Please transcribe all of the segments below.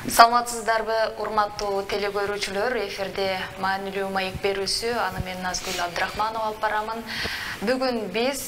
Саламатсыздарбы, урматтуу телекөрүүчүлөр, эфирде маанилүү маек берүүсү, аны мен Назгүл Абдрахманова алып барамын. Бүгүн биз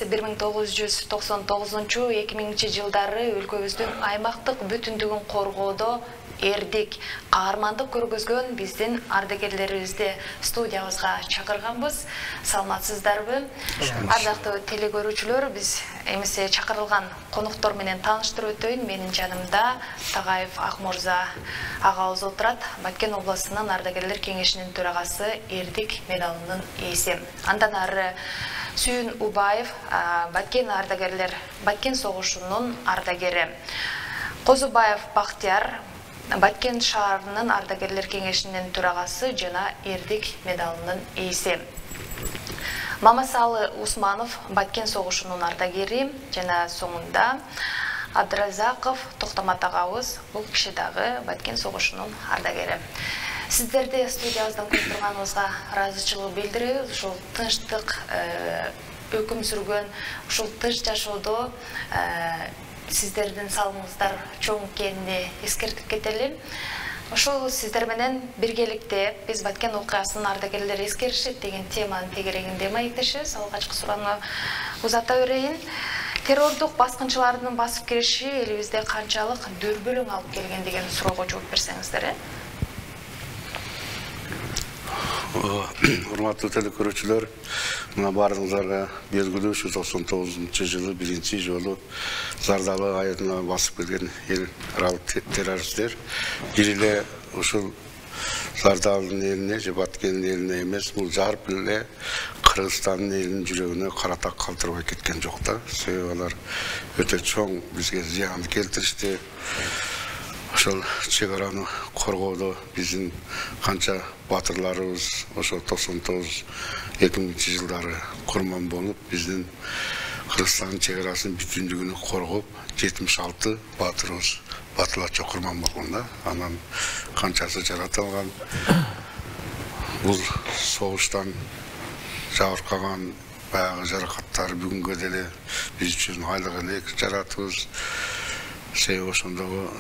1999-2000 жылдары өлкөбүздүн аймактык бүтүндүгүн коргоодо эрдик, каармандык көргөзгөн биздин ардагерлерибизди студиябызга чакырганбыз. Саламатсыздарбы? Ардактуу телекөрүүчүлөр, биз эмесе чакырылган коноктор менен тааныштырып өтөйүн. Менин жанымда Тагаев Акмурза агабыз отурат. Баткен областынын ардагерлер кеңешинин төрагасы, эрдик медалынын ээси. Андан ары Сүйүн Убаев, Баткен ардагерлер, Баткен согушунун ардагери. Козубаев Бактияр, Баткен шаарынын ардагерлер кеңешинин төрагасы жана эрдик медалынын ээси. Мамасалы Усманов, Баткен согушунун ардагери жана соңунда Абдразаков Токтомат агабыз, бул киши дагы Баткен согушунун ардагери. Сиздерди студиябыздан көрүп турганыбызга ыраазычылык билдиребиз. Ушул тынчтык өкүм сүргөн, ушул тынч жашоодо сиздердин салымыңыздар чоң экенин эскертип кетели. Ошол сиздер менен биргеликте биз Баткен окуясынын ардагерлери эскеришет деген теманын тегерегинде маектешебиз. Алгачкы суроону узата берейин. Террордук баскынчылардын басып кириши элибизде канчалык дүрбөлөң алып келген деген суроого жооп берсеңиздер. Урматтуу телекөрүүчүлөр, мына баарыңыздарга белгилүү 99-жылы биринчи жолу Зардалы айылына басып келген эл аралык террористтер бир эле ушул Зардалынын элине же Баткендин элине эмес, бул жарып эле Кыргызстандын элинин жүрөгүнө каратак калтырбай кеткен жок да. Себеби алар өтө чоң бизге зыян келтиришти. Ошол чек-араны коргоодо биздин канча батырларыбыз ошол 99-2000 жылдары курман болуп, биздин Кыргызстандын чек-арасын бүтүндүгүн коргоп, 76 батырыбыз батырларча курман болгон да. Анан канчасы жаратылган. Бул согуштан жабыркаган баягы жаракаттар бүгүнгө деле биз үчүн айлык элек жаратыбыз. Себеби ошондогу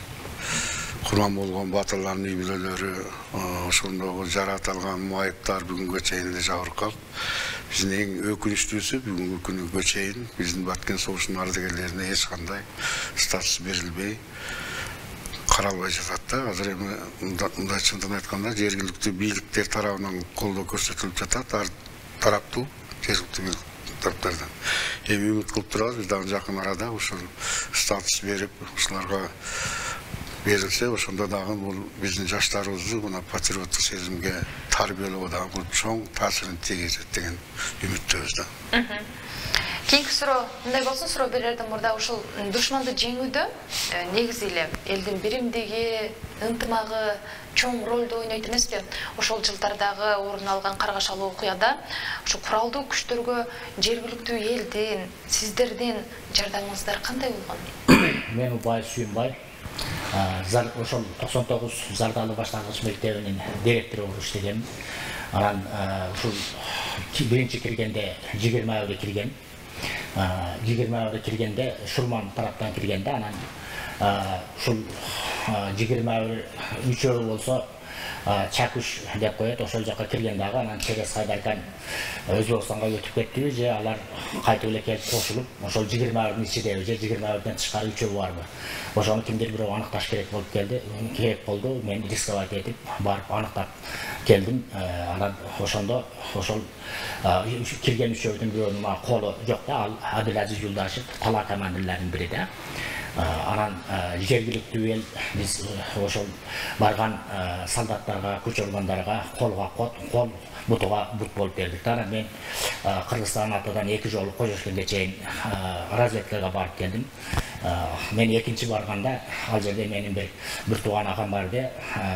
курман болгон батырлардын үй бүлөлөрү, ошондогу жаратылган майыптар бүгүнгө чейин эле жабыркап, биздин эң өкүнүчтүүсү бүгүнкү күнгө чейин биздин Баткен согушунун ардагерлерине эч кандай статус берилбей каралбай жатат да. Азыр эми мындай чындыгын айтканда жергиликтүү бийликтер тарабынан колдоо көрсөтүлүп жатат, ар тараптуу жергиликтүү тараптардан. Эми үмүт кылып турабыз, биз дагы жакын арада ушул статус берип, ушуларга берилсе, ошондо дагы бул биздин жаштарыбызды мына патриоттук сезимге тарбиялоого дагы бул чоң таасирин тийгизет деген үмүттөбүз да. Кийинки суроо мындай болсун, суроо берерден мурда ушул душманды жеңүүдө негизи эле элдин биримдиги, ынтымагы чоң ролду ойнойт эмеспи? Ошол жылдардагы орун алган каргашалуу окуяда ушу куралдуу күчтөргө жергиликтүү элдин, сиздердин жардамыңыздар кандай болгон? Мен Убаев Сүйүнбай, ошол 99 Зардалы баштангыч мектебинин директору болуп иштегем. Анан ушул биринчи киргенде 20 айда кирген. 20 айда киргенде Шурман тараптан киргенде, анан ушул 20 айда үчөө болсо Чакуш деп коет, ошол жака кирген дагы, анан через кайдаркан Өзбекстанга өтүп кеттиби же алар кайтып эле келип кошулуп, ошол 20 айдын ичидеби же 20 айдан тышкары үчөө барбы? Ошону кимдир бирөө аныкташ керек болуп келди, керек болду. Мен рисковать этип барып аныктап келдим. Анан ошондо ошол кирген үчөөдүн бирөөнүн мага колу жок да, ал Абдилазиз Юлдашев, кала командирлеринин бири да. Анан жергиликтүү эл биз ошол барган солдаттарга, күч органдарга колго кол, бутуга бут болуп бердик. Анан мен Кыргызстан атадан 2 жолу Кожошкенге чейин разведкага барып келдим. Мен экинчи барганда ал жерде менин бир тууган агам бар де,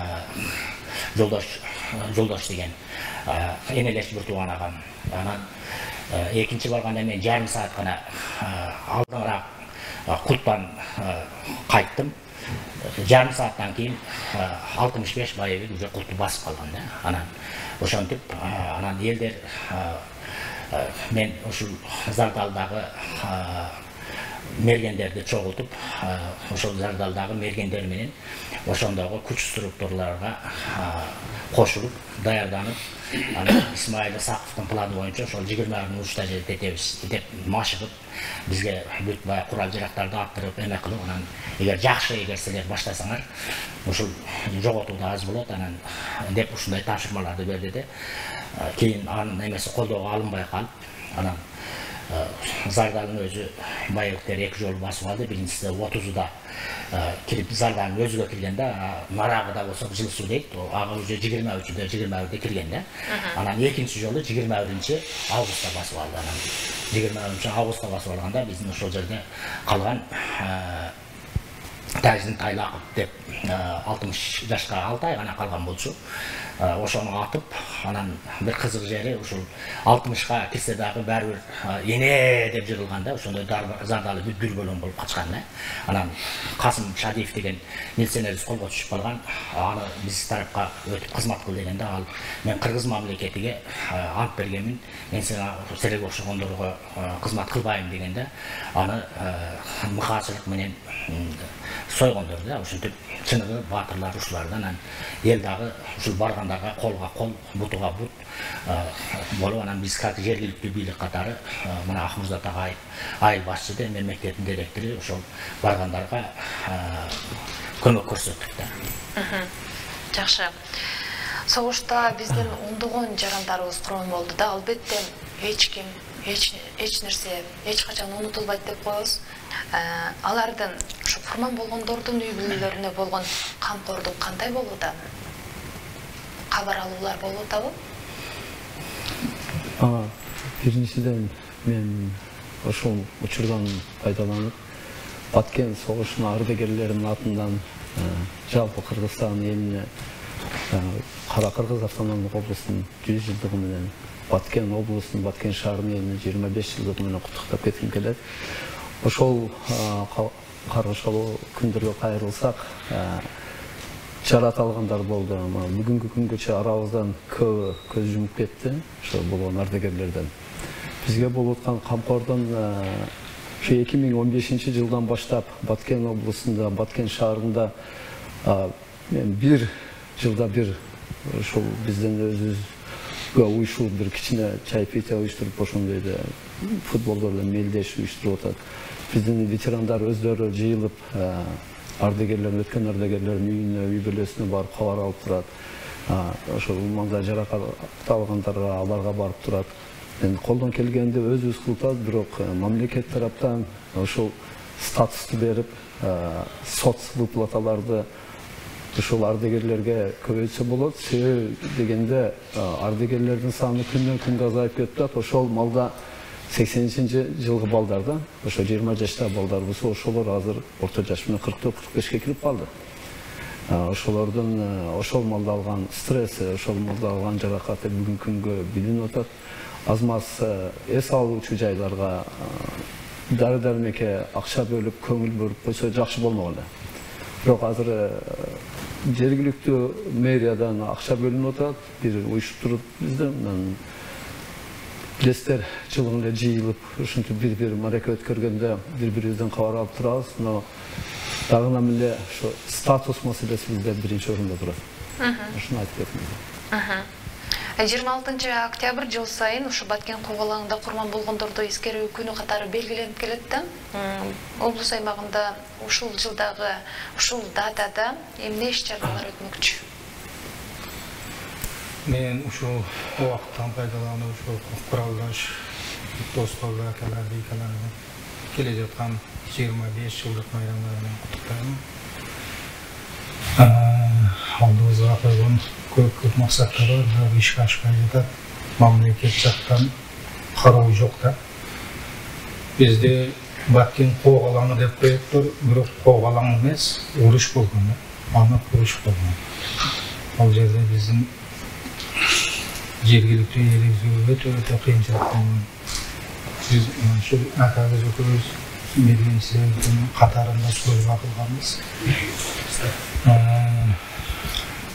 Жолдош деген энелеш бир тууган агам. Анан экинчи барганда мен жарым саат гана алдыңыраак Култтан кайттым. Жарым сааттан кийин 65 байыбы уже Култту басып калган да. Анан ошентип, анан элдер мен ушул Зардалдагы мергендерди чогултуп, ошол зардалдагы мергендер менен ошондогу күч структураларга кошулуп, даярданып, анан Исмаил Исаковдун планы боюнча ошол 20 урушта жететебиз деп машыгып, бизге бүт баягы курал жарактарды аттырып, эме кылып, анан эгер силер баштасаңар, ушул жоготуу да аз болот, анан деп ушундай тапшырмаларды берди де. Кийин анын эмеси колдоого алынбай калып, анан Zardal'ın özü bayılıkları 2 жолу басып алды. Биринчиси 30'da кирип Zardal'ın өзүгө киргенде нарагы да болсо жылы суу дейт. Ага уже 23'de 21'de киргенде. Анан экинчи жолу 21 августта басып алды. Анан 23 августта басып алганда биздин ошол жерде калган Таждин Тайлаков деп 60 жашка 6 ай гана калган болчу. Ошону атып, анан бир кызык жери ушул 60га кирсе дагы баары бир эне деп жырылганда ошондой Зардалы дүрбөлөң болуп качкан. Анан Касым Шадиев деген милиционерибиз колго түшүп калган. Аны биз тарапка өтүп кызмат кыл дегенде, ал мен кыргыз мамлекетиге ант бергенмин. Мен силерге окшогондорго кызмат кылбайм дегенде, аны мыкаачылык менен сойгондор да, ушинтип чыныгы баатырлар ушулардан эл дагы ушул баргандарга колго кол, бутуга бут болуп, анан биз как жергиликтүү бийлик катары мына Акмурзат агай айыл башчысы мемлекеттин директору ошол баргандарга көмөк көрсөттүк да. Жакшы. Согушта биздин ондогон жарандарыбыз курман болду да, албетте эч ким, эч нерсе эч качан унутулбайт деп коебуз. Алардын ушу курман болгондордун үй бүлөлөрүнө болгон камкордук кандай болууда? Кабар алуулар болуп атабы? Биринчиден мен ошол учурдан пайдаланып, Баткен согушунун ардагерлеринин атынан жалпы Кыргызстан элине Кара Кыргыз автономдук облустунун 100 жылдыгы менен Баткен облусунун, Баткен шаарынын элине 25 жылдыгы менен куттуктап кетким келет. Ошол каргышалуу күндөргө кайрылсак, жарат алгандар болду. Бүгүнкү күнгөчө арабыздан көбү көз жумуп кетти, ошо болгон ардагерлерден. Бизге болуп аткан камкордун ошо 2015 жылдан баштап Баткен облусунда, Баткен шаарында мен бир жылда бир ошол биздин өзүбүзгө уюшуу бир кичине чайпите уюштуруп, ошондой футболдордон мелдеш уюштуруп атат. Биздин ветерандар өздөрү жыйылып, ардагерлер, өткөн ардагерлердин үйүнө, үй бүлөсүнө барып кабар алып турат. Ошо мында жаракат алгандарга аларга барып турат. Мен колдон келгенде өзүбүз кылып, бирок мамлекет тараптан ошол статусту берип, соц выплаталарды ошол ардагерлерге көбөйтсө болот. Себеби дегенде ардагерлердин саны күндөн күнгө азайып кетип, ошол малда 80-жылгы балдарда, ошо 20 жашта балдар болсо, ошолор азыр орто жаш менен 44-45ке кирип калды. Ошолордун ошол малда алган стресси, ошол малда алган жаракаты бүгүнкү күнгө билинип атат. Аз маз эс алуучу жайларга дары-дармекке акча бөлүп, көңүл бөлүп койсо жакшы болмок эле. Бирок азыр жергиликтүү мэриядан акча бөлүнүп атат, бир уюштуруп бизден Билесиздер, жылың эле жыйылып, ушинтип бир марака өткөргөндө бири-бирибизден кабар алып турабыз, но дагы эле ошо статус маселеси бизде биринчи орунда турат. Ушуну айтып кетмейм. 26 октябрь жыл сайын ушу Баткен кубалаңында курман болгондорду эскерүү күнү катары белгиленип келет да. Облус аймагында ушул жылдагы ушул датада эмне иш-чаралар өтмөкчү? Men uşul vaqtdan faydalanıp, uşul kuraldaş, dostlarla, akalarla gelecekten 25 yıllık bayramlarını kutlayalım. Aldığımızda koyduğum köp maksatları var, bir iş kaşkayda mamleket çaktan kararı yok da. Bizde Batken koğalanı dep koyuyor, bir koğalanı emas, uruş bolgan, anlık uruş bolgan. Al yerde bizim жергиликтүү элибизге өтө кыйынчылыктан биз ушул акабыз экөөбүз мергенчилердин катарында служба кылганбыз.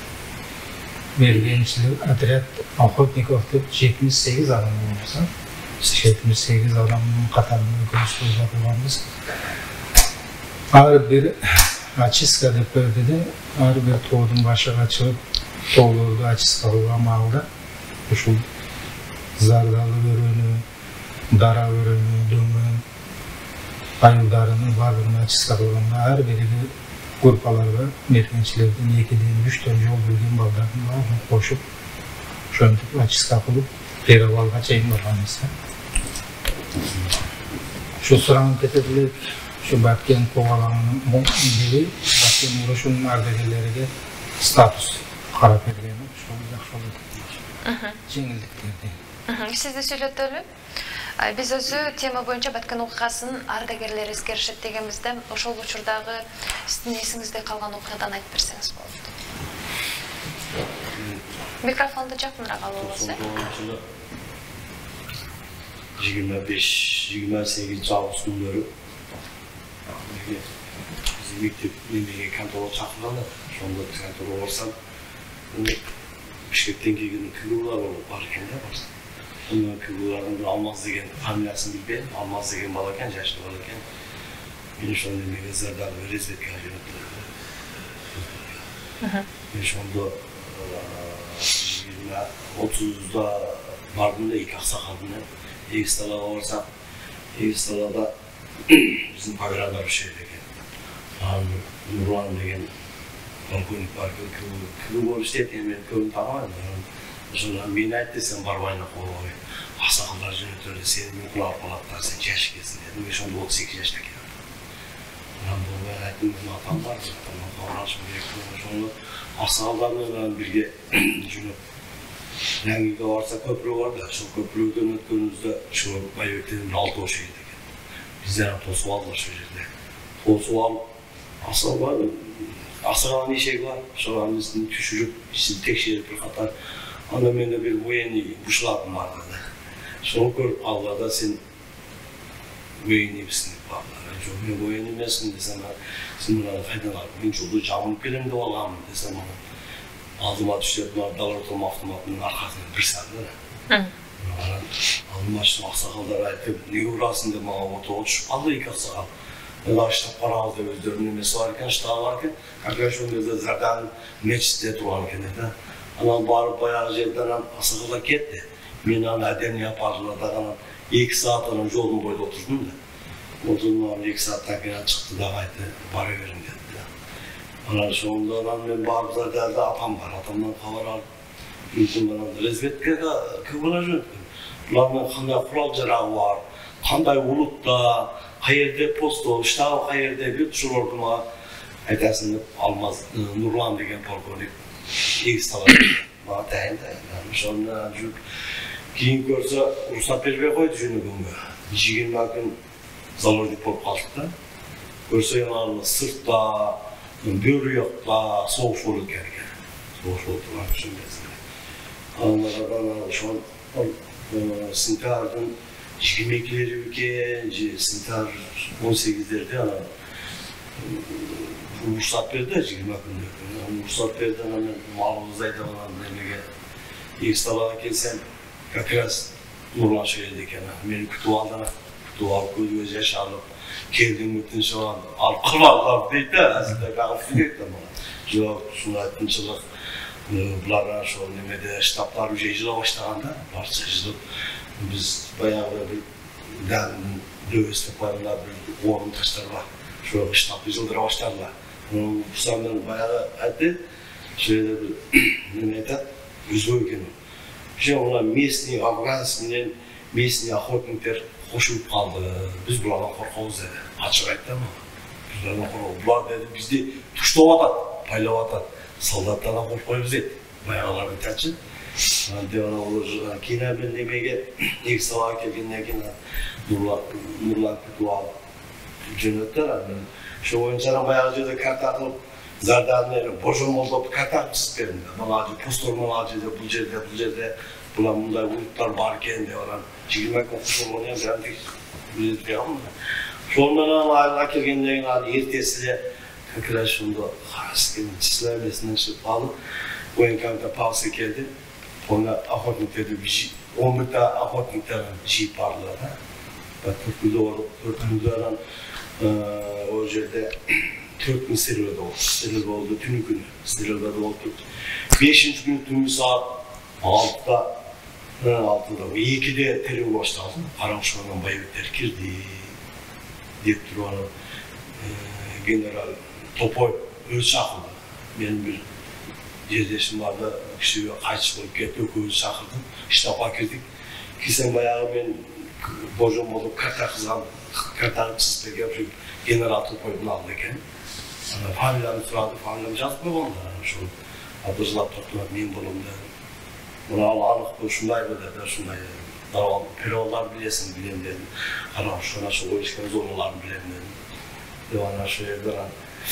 Мергенчилик отряд охотников деп 78 адам болса, 78 adamın katarını ökünüz yapılanımız. Ağır bir açıska dep dedi. Ağır bir toğudun başı açılıp toğulurdu açıskalığa mağda. Şu zardalı börünü, dara börünü, döngü, ayıldarının varlığını açıskalığa ağır biri gruppalarda merkençilerden 2'den 3'ten yol bildiğim baldarın var. Koşup şöntüp açıska kılıp Peravalga çayın varlanmışsa. Şu sıranın tetebilip, şu Batken kovalanının biri, Batken uğraşının ardegeleriyle status karap edileni, şöyle жеңілдіктерде. Siz de söyletelim. Biz özü tema boyunca Batken оқиғасын ardegerler eskерішет дегенімізде, ошол учурдагы сиздин эсиңизде калган окуядан айтып берсеңиз болот. Микрофонду жакыныраак алып алсаңыз. 25-28 август күндері біздің мектеп немеге конторға шақырғанда, сонда біз конторға барсам, Бішкектен келген күйеулер бар екен да барсам. Сонда күйеулердің бір Алмаз деген фамилиясын білбедім, Алмаз деген бала екен, жашты бала екен. Мен сонда немеге зардағы резбетке жөнелтті. Мен сонда 30'da bardым да екі ақсақалдың Егісталаға барсақ, Егісталада біздің пограда бір шер екен. Нұрлан деген полковник бар, кім болып істеді, мен көбін танымаймын. Сонда мен айтты, сен бармайына қойып, ақсақалдар жөнелтті, сені мен құлап қалаттар, сен жаш келсін дедім. Мен сонда 38 жашта келдім. Мен айттым, мен атам бар, қабырашым керек. Сонда ақсақалдармен бірге жөніп Ләңгеге барса көпірі бар да, сол көпірден өткенімізде сол Байбектен 6 ошы еді екен. Бізден тосып алдылар сол жерде. Тосып алып, асығалан ешегі бар, соған біздің түшіріп, текшеріп бір қатар. Анда менде бір военный бұшылатым бар да. Соны көріп алғада сен военныйбісің деп бардылар. Жоқ, мен военный емеспін десем, сен мынаны қайдан алып, мен жолды жамынып келем деп алғанмын десем, aldıma düştü, bunlar dalartılma avtomatının arkasından bir sardı. Aldıma düştü, aksakallar ayıttı, ne uğrasın diye bana otoğa düşüp aldı ilk aksakal. Ben daha işte para aldı, özlerinin nemesi varken, ştağı varken, arkadaş önümüzde zaten mecliste durarken dedi. Anam bağırıp bayağı yerden aksakallar gitti. Beni edeni yapardılar da 2 saat anam yolun boyda oturdum da. Oturdum 2 saatten sonra çıktı da kaydı, para verin dedi. Ondan sonra ben bağırdılar derdi, atam var, atamdan kavar alıp Bütün bana rezbetke kıvına jöntkün. Bularның қандай құрал жарағы бар, қандай улутта, қайерде посто, штабы қайерде бет шуларды ма айтасың деп Алмаз Нурлан деген полковник Егісталады. Маған тәйін. Сонда жүріп кейін көрсе рұқсат бермей қойды жөнігенге. 20 күн заложник болып қалдық та. Көрсе сыртта, бөріекта соғыс болып келген. Соғыс болып тұрған үшін безінде. Анлардан Sintar'ın 22'leri ülke, Sintar 18'lerde ruhsat verdi 20 günde. Ruhsat verdi malımızdaydı demege. Егісталаға келсем, как раз Нұрлан söyledi meni kütüp aldığına, kütüp alıp gözüme yaş alıp, keldim ötün soğan, alıp kırmalılar deydi, aslında kalıp sürekli bana. Жоқ, şunu aytınçılık. Bulardan şu nemede ştablar ücretsiz başlaganda, barça jızıp, biz bayağı bir dövüstük bayımlar bir orun taşlarla, şu ştab yüzüldüre başlarla. Bu sanırım bayağı aytdı, şöyle bir nemede üzgün günü. Şimdi ona местный Afganistan'dan местный охотниктер koşup kaldı. Biz bulardan korkuyoruz dedi. Açık aytты ama. Biz bulardan korkuyoruz. Bular dedi bizde tuşlap atat, paylap atat. Солдаттардан қорқып қойып еді, баяғылардың тәтші. Devana olur, кейін ben demege Егісталаға келгеннен кейін Нұрлан күтіп алып жөнелттер. Şu oyuncuların bayağı жерде карта қылып, зардабын божыл молдап карта түсіп берді. Мына постор мына жерде, бұл жерде, бұлар мұндай улуттар бар екен деп алған. 20 күн қосылған ең бәрін біліп беремін. Сонымен айға келгеннен кейін ертесіде как раз şunda Харас'ın çizlemesinden çıkıp alıp, военкомата Павловск'a geldi. Ona охотник dedi bir 11 охотниктарын жиіп бардылар да. Төрткүлдөрдөн о жерде 4000 стрельба болду түнү күнү. Стрельба болду. 5-ші күні түнгі саат 6-да 2-де теру башталды. Қараушығынан байбеттер кірді деп тұрғаны генерал Топой өз шақырды. Мен бір жерлесім барды, кіші қайтыс болып кетті, өз шақырдым. Штабқа кірдік. Кесен баяғы мен божым болып карта қызған, картаны сызып келіп генерал Топойдың алды екен. Фамилияны сұрады, фамилияны жазып қойғанда. Абдызлап тоқтылар мен болымды. Мұны анық бұл шындай бөді, шындай перевалдар білесің, білем дедім. Қараушығына ойышқан зоналарын білем дедім. Девана шойерден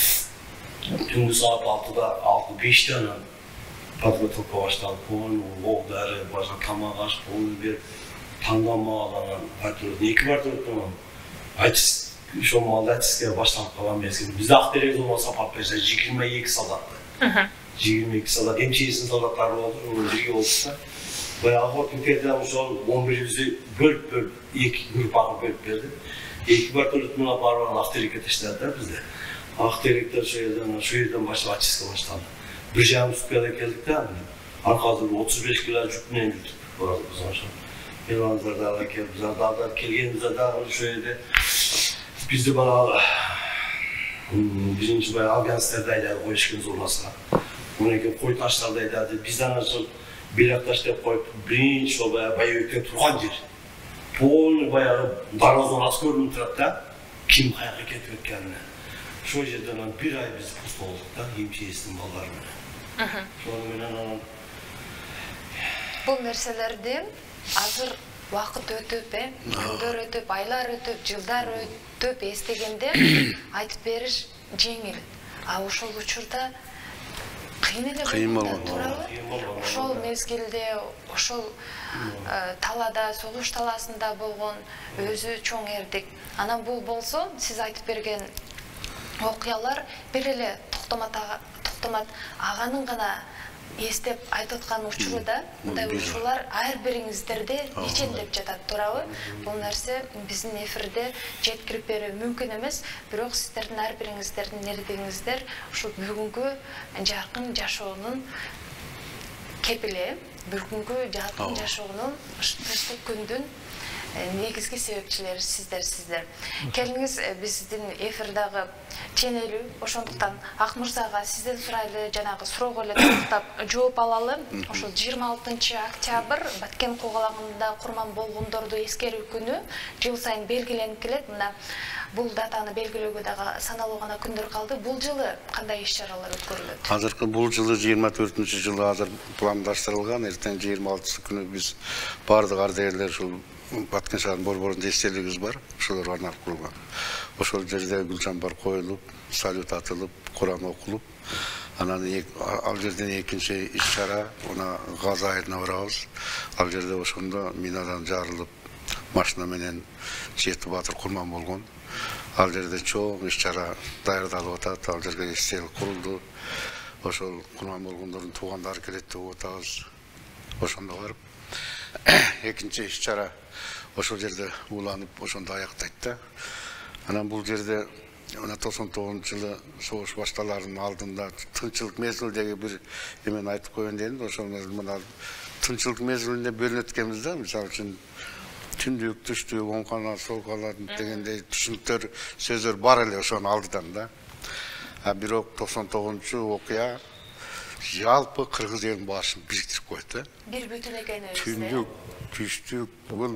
түнгі саат 6-да, 6-5-те анан подготовка башталды. Ол дәрі, бажа тамақ ашып, оны беріп, таңдамағаланан партиялардың 2 партиялардың айтыс, шомалды айтыске башталып қалған мезгіл. Бізді Ақтерек зонына сапап берсе 22 солдатты. 22 солдат, МЧС'nin солдаттары болды, оның жерге болса. Баяғы охотниктерден сол 11-ді бөліп, 2 группаға бөліп берді. 2 партиялардың апарған Ақтерекке таштады бізде. Ақтеректер шойерден баштап ачиске башталды. 1,5 суткада келдік та, қазір 35 кило жүкпенен жүрдік. Еланзардағы келіп, зардалдар келгенімізді шойерде бізді бағалы бізінші бай алганстарды айдады қойышкен зорласына. Онеке қой таштарды айдады, бізден ашыл белек таш деп қойып, бірінші ол байбектен тұрған жер. Полный баяғы дарозон аскөрін тұрады да, кім қаяққа кетіп өткеніне. Шо жерден бір ай біз пұст болдық да, МЧС'nin балаларымен. Сонымен Бұл нәрселерді азыр вақыт өтіп, күндер өтіп, айлар өтіп, жылдар өтіп естегенде айтып беріш жеңіл. А ошол учурда қиын туралы. Ошол мезгилде, ошол талада, согуш таласында болгон өзү чоң эрдик. Анан бул болсо, сиз айтып берген окуялар бир эле токтомат аганын гана естеп айтып аткан учурда, мындай учурлар ар бириңиздерде ичендеп жатат туурабы? Бул нерсе биздин эфирде жеткирип берүү мүмкүн эмес, бирок сиздердин ар бириңиздердин эрдигиңиздер ушул бүгүнкү жаркын жашоонун кепили, бүгүнкү жаркын жашоонун тынчтык күндүн негизги себепчилери сиздер. Келиңиз биздин эфирдагы ченелүү, ошондуктан Ак мырзага сизден сурайлы, жанагы суроого эле токтоп жооп алалы. Ошол 26 октябрь Баткен куугалагында курман болгондорду эскерүү күнү жыл сайын белгиленип келет. Мына бул датаны белгилөөгө дагы саналуу гана күндөр калды. Бул жылы кандай иш-чаралар өткөрүлөт? Азыркы бул жылы 24-жылы азыр пландаштырылган. Эртең 26 күнү биз бардык ардагерлер ушул Баткен шаарынын борборунда эстелигибиз бар, ошолорго арнап курулган. Ошол жерде гүл чамбар коюлуп, салют атылып, Куран окулуп, анан ал жерден экинчи иш-чара, мына Газ айылына барабыз. Ал жерде ошондо минадан жарылып, машина менен 7 батыр курман болгон. Ал жерде чоң иш-чара даярдалып атат, ал жерге эстелик курулду. Ошол курман болгондордун туугандары келет деп атабыз. Ошондо барып экинчи иш-чара ошол жерде уланып, ошондо аяктайт да. Анан бул жерде мына 99-жылы согуш башталарынын алдында тынчылык мезгилдеги бир эмени айтып коеюн дедим. Ошол мына тынчылык мезгилинде бөлүнөт экенбиз да, мисалы үчүн түндүк, түштүк, оң канат, сол канат дегендей түшүнүктөр, сөздөр бар эле ошонун алдыдан да. Бирок 99-чу окуя жалпы кыргыз элинин башын бириктирип коет да. Бир бүтүн экен өзү. Түндүк, түштүк, бул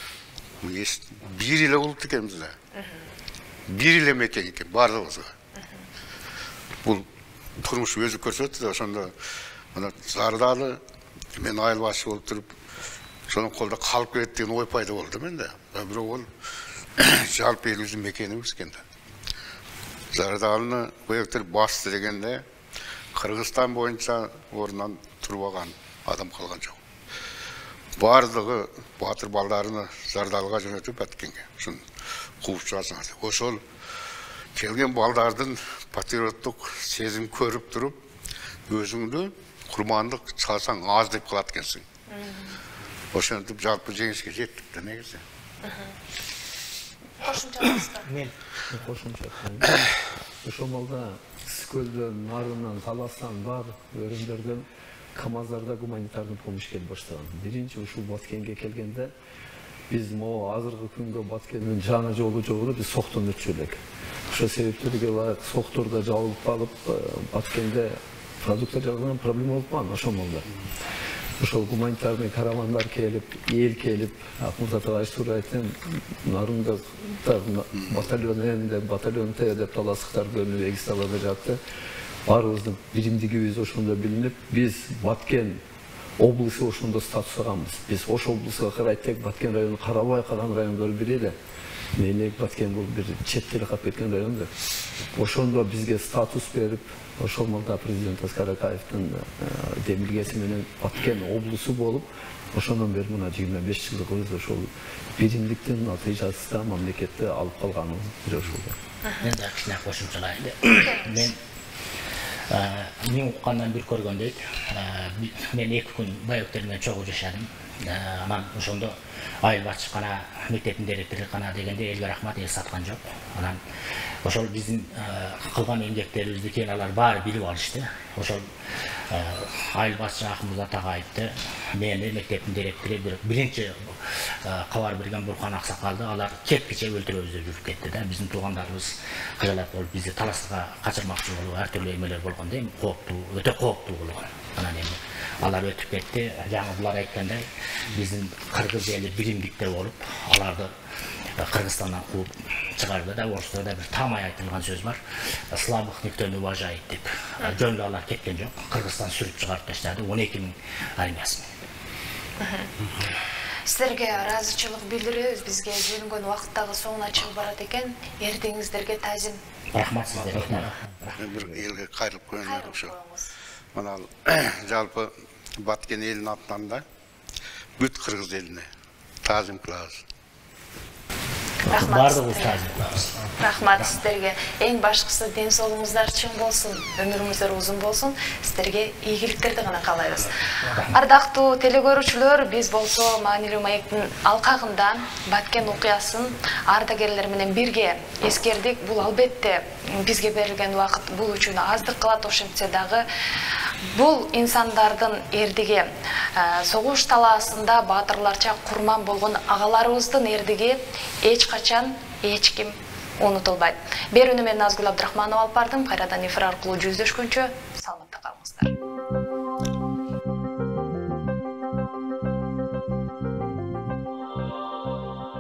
бир эле улут экенбиз да. Бир эле мекен экен бардыгыбызга. Бул турмуш өзү көрсөттү да, ошондо мына Зардалы мен айыл башы болуп туруп, ошонун колдо калып кетет деген ой пайда болду менде. Бирок ол жалпы элибиздин мекенибиз экен да. Зардалыны көйөктөр басты дегенде Кыргызстан боюнча орунан турбаган адам калган жок. Бардыгы батыр балдарыны Зардалыга жөнөтүп Баткенге, ушун кууп чыгасыңар. Ошол келген балдардын патриоттук сезим көрүп туруп, өзүңдү курмандык чалсаң аз деп калат экенсиң. ошентип жалпы жеңишке жеттик да негизи. Кошумчалаңыздар. Мен Кошумча. Ошол малда Скөлдөн, Нарынан, Таластан бар өрүмдөрдөн КамАЗдарда гуманитардын помощь келип баштаган. Биринчи ушул Баткенге келгенде биз могу азыркы күнгө Баткендин жаңы жолу жолу биз соктон өтчү элек. Ошол себептерге ылайык соктордо жабылып калып, Баткенде продукттар жагынан проблема болуп калган ошол малда. Ошол гуманитарный каравандар келип, эл келип, Акмурза Тагач туура айттым, Нарында батальон М, батальон Т деп таластыктар бөлүнүп Эгисталада жатты. Баарыбыздын биримдигибиз ошондо билинип, биз Баткен облысы ошондо статус алганбыз. Биз Ош облусуга карайтек Баткен району карабай калган райондор бири эле. Мени Баткен бул бир четтеле калып кеткен район да. Ошондо бизге статус берип, ошол малда президент Аскар Акаевдин демилгеси менен Баткен облусу болуп, ошондон бери мына 25 жылдык ошол биримдиктин натыйжасында мамлекетти алып калганыбыз бир ошол. мен да кичине кошумчалайын. Мен уккандан бир көргөндөй, мен 2 күн Байөктөр менен чогуу жашадым. Анан ошондо айыл башчыкана, мектептин директору кана дегенде элге рахмат, эл саткан жок. Анан ошол биздин кылган эмгектерибизди кийин алар баары билип алышты. Ошол айыл башчы Акмурза Тагайевди, мени мектептин директору биринчи кабар берген Буркан Аксакалды алар кеткиче өлтүрөбүз деп жүрүп кетти да. Биздин туугандарыбыз кыжалат болуп, бизди Таластыга качырмакчы болуп, ар түрдүү эмелер болгон да, кооптуу, өтө кооптуу болгон. Анан эми алар өтүп кетти. Жаңы булар айткандай, биздин кыргыз эли биримдиктер болуп, аларды Кыргызстандан кууп чыгарды да. Орусчада бир тамай айтылган сөз бар. Слабых никто не уважает деп. Жөн алар кеткен жок. Кыргызстан сүрүп чыгарып таштады 12 000 армиясын. Сіздерге разычылык билдиребиз. Бизге бөлүнгөн убакыттагы соңуна чыгып барат экен. Эрдеңиздерге тазим. Рахмат сиздерге. Бир элге кайрылып коеюн ошо. Мына жалпы Баткен элинин атынан да бүт кыргыз элине таазим кылабыз. Бардыгыбыз таазим кылабыз. Рахмат сіздерге. Эң башкысы ден соолугуңуздар чың болсун, өмүрүңүздөр узун болсун. Сіздерге ийгиликтерди гана каалайбыз. Ардактуу телекөрүүчүлөр, биз болсо Маанилүү маектин алкагында Баткен окуясын ардагерлер менен бирге эскердик. Бул албетте бизге берилген убакыт бул үчүн аздык кылат, ошентсе дагы бул инсандардын эрдиги, согуш талаасында баатырларча курман болгон агаларыбыздын эрдиги эч качан эч ким унутулбайт. Берүүнү мен Назгүл Абдрахманова алып бардым. Кайрадан эфир аркылуу жүздөшкөнчө саламатта калыңыздар.